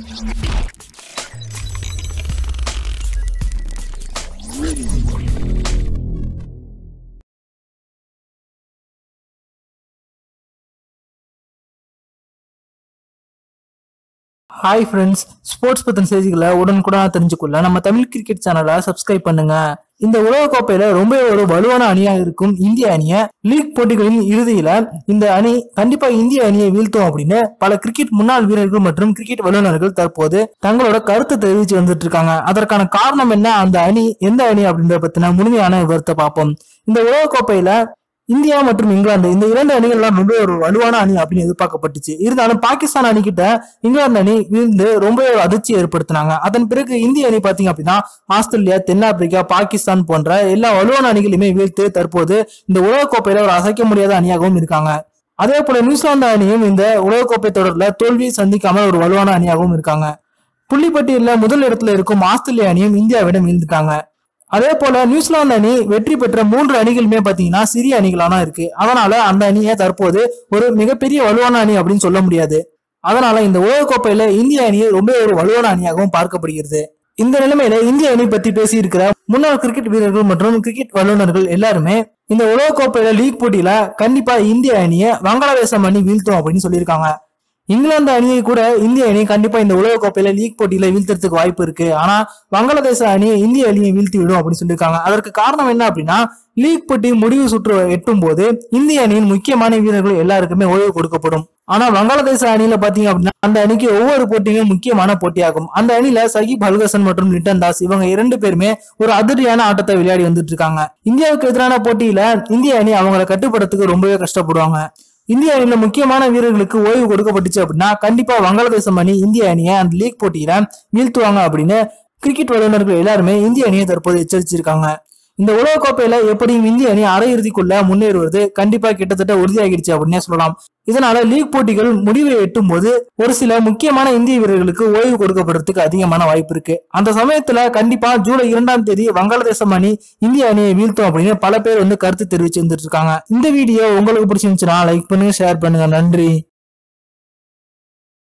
Hi friends, sports பத்தின செய்திகளை உடனுக்குடன் தெரிஞ்சுக்கொள்ள நம்ம தமிழ் கிரிக்கெட் சேனலை சப்ஸ்கிரைப் பண்ணுங்க. இந்த உலகக்கோப்பையில ரொம்ப ஒரு வலுவான அணியா இருக்கும் இந்திய அணியை லீக் போட்டிகளின் இறுதியில இந்த அணி கண்டிப்பா இந்திய அணியை வீழ்த்தும் அப்படின்னு பல கிரிக்கெட் முன்னாள் வீரர்கள் மற்றும் கிரிக்கெட் வல்லுநர்கள் தற்போது தங்களோட கருத்தை தெரிவிச்சு வந்துட்டு இருக்காங்க. அதற்கான காரணம் என்ன, அந்த அணி எந்த அணி அப்படின்றத பத்தின முழுமையான விவரத்தை பார்ப்போம். இந்த உலகக்கோப்பையில இந்தியா மற்றும் இங்கிலாந்து இந்த இரண்டு அணிகள் எல்லாம் ரொம்ப ஒரு வலுவான அணி அப்படின்னு எதிர்பார்க்கப்பட்டுச்சு. இருந்தாலும் பாகிஸ்தான் அணி கிட்ட இங்கிலாந்து அணி வீழ்ந்து ரொம்ப ஒரு அதிர்ச்சி ஏற்படுத்தினாங்க. அதன் பிறகு இந்திய அணி பாத்தீங்க அப்படின்னா ஆஸ்திரேலியா, தென்னாப்பிரிக்கா, பாகிஸ்தான் போன்ற எல்லா வலுவான அணிகளையுமே வீழ்த்து தற்போது இந்த உலகக்கோப்பையில ஒரு அசைக்க முடியாத அணியாகவும் இருக்காங்க. அதே போல நியூசிலாந்து அணியும் இந்த உலகக்கோப்பை தொடர்ல தோல்வி சந்திக்காம ஒரு வலுவான அணியாகவும் இருக்காங்க. புள்ளிப்பட்டியல முதல் இடத்துல இருக்கும் ஆஸ்திரேலியா அணியும் இந்தியாவிடம் வீழ்ந்துட்டாங்க. அதே போல நியூசிலாந்து அணி வெற்றி பெற்ற 3 அணிகளுமே பாத்தீங்கன்னா சிறிய அணிகளான இருக்கு. அதனால அந்த அணியை தற்போது ஒரு மிகப்பெரிய வலுவான அணி அப்படின்னு சொல்ல முடியாது. அதனால இந்த உலகக்கோப்பையில இந்திய அணியை ரொம்ப ஒரு வலுவான அணியாகவும் பார்க்கப்படுகிறது. இந்த நிலைமையில இந்திய அணி பத்தி பேசி இருக்கிற முன்னாள் கிரிக்கெட் வீரர்கள் மற்றும் கிரிக்கெட் வல்லுநர்கள் எல்லாருமே இந்த உலகக்கோப்பையில லீக் போட்டியில கண்டிப்பா இந்திய அணியை வங்காளதேசம் அணி வீழ்த்தும் அப்படின்னு சொல்லியிருக்காங்க. இங்கிலாந்து அணியை கூட இந்திய அணி கண்டிப்பா இந்த உலகக்கோப்பையில லீக் போட்டியில வீழ்த்துறதுக்கு வாய்ப்பு இருக்கு. ஆனா வங்காளதேச அணியை இந்திய அணியை வீழ்த்தி விடும் அப்படின்னு சொல்லியிருக்காங்க. அதற்கு காரணம் என்ன அப்படின்னா, லீக் போட்டி முடிவு சுற்று எட்டும் போது இந்திய அணியின் முக்கியமான வீரர்கள் எல்லாருக்குமே ஓய்வு கொடுக்கப்படும். ஆனா வங்காளதேச அணியில பாத்தீங்க அப்படின்னா அந்த அணிக்கு ஒவ்வொரு போட்டியும் முக்கியமான போட்டியாகும். அந்த அணியில சகிப் அல் ஹசன் மற்றும் லிட்டன் தாஸ் இவங்க 2 பேருமே ஒரு அதிரடியான ஆட்டத்தை விளையாடி வந்துட்டு இருக்காங்க. இந்தியாவுக்கு எதிரான போட்டியில இந்திய அணி அவங்களை கட்டுப்படுறதுக்கு ரொம்பவே கஷ்டப்படுவாங்க. இந்திய அணியில முக்கியமான வீரர்களுக்கு ஓய்வு கொடுக்கப்பட்டுச்சு அப்படின்னா கண்டிப்பா வங்காளதேசம் அணி இந்திய அணியை அந்த லீக் போட்டியில வீழ்த்துவாங்க அப்படின்னு கிரிக்கெட் வல்லுநர்கள் எல்லாருமே இந்திய அணியை தற்போது எச்சரிச்சிருக்காங்க. இந்த உலகக்கோப்பையில எப்படியும் இந்திய அணி அரையிறுதிக்குள்ள முன்னேறுவது கண்டிப்பா கிட்டத்தட்ட உறுதியாகிடுச்சு அப்படின்னே சொல்லலாம். இதனால லீக் போட்டிகள் முடிவை எட்டும் போது ஒரு சில முக்கியமான இந்திய வீரர்களுக்கு ஓய்வு கொடுக்கப்படுறதுக்கு அதிகமான வாய்ப்பு இருக்கு. அந்த சமயத்துல கண்டிப்பா ஜூலை 2ஆம் தேதி வங்காளதேசம் அணி இந்திய அணியை வீழ்த்தும் அப்படின்னு பல பேர் கருத்து தெரிவிச்சு வந்துட்டு இருக்காங்க. இந்த வீடியோ உங்களுக்கு பிடிச்சிருந்துச்சுன்னா லைக் பண்ணுங்க, ஷேர் பண்ணுங்க. நன்றி.